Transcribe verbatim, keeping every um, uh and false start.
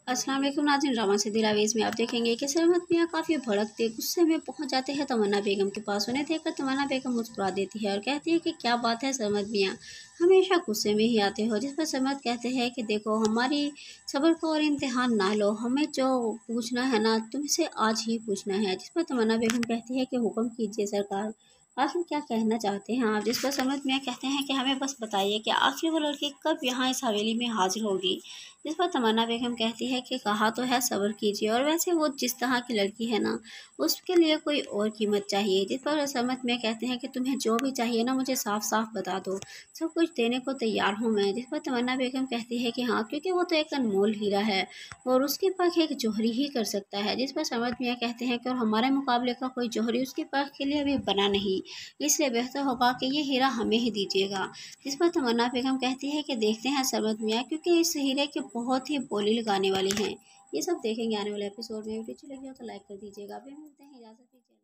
अस्सलाम वालेकुम नाज़रीन, ड्रामा से दिलावेज़ में आप देखेंगे कि सरमत मियाँ काफ़ी भड़कते गुस्से में पहुंच जाते हैं तमन्ना बेगम के पास। उन्हें देखकर तमन्ना बेगम मुस्कुरा देती है और कहती है कि क्या बात है सरमत मियाँ, हमेशा गुस्से में ही आते हो। जिस पर सरमत कहते हैं कि देखो, हमारी सब्र का और इम्तिहान ना लो, हमें जो पूछना है ना तुमसे आज ही पूछना है। जिस पर तमन्ना बेगम कहती है कि हुक्म कीजिए सरकार, आखिर क्या कहना चाहते हैं आप। जिस पर सरमत मियाँ कहते हैं कि हमें बस बताइए कि आखिर वो लड़की कब यहाँ इस हवेली में हाजिर होगी। जिस पर तमन्ना बेगम कहती है कि कहा तो है सब्र कीजिए, और वैसे वो जिस तरह की लड़की है ना उसके लिए कोई और कीमत चाहिए। जिस पर सरमत में कहते हैं कि तुम्हें जो भी चाहिए ना मुझे साफ साफ बता दो, सब कुछ देने को तैयार हूँ मैं। जिस पर तमन्ना बेगम कहती है कि हाँ, क्योंकि वो तो एक अनमोल हीरा है और उसकी परख एक जौहरी ही कर सकता है। जिस पर सरमत मियाँ कहते हैं कि और हमारे मुकाबले का कोई जौहरी उसकी परख के लिए अभी बना नहीं, इसलिए बेहतर होगा कि ये हीरा हमें ही दीजिएगा। जिस पर तमन्ना बेगम कहती है कि देखते हैं सरमत मियाँ, क्योंकि इस हीरे के बहुत ही बोली लगाने वाली हैं। ये सब देखेंगे आने वाले एपिसोड में। वीडियो अच्छी लगी हो तो लाइक कर दीजिएगा। अभी मिलते हैं, इजाज़त दीजिए।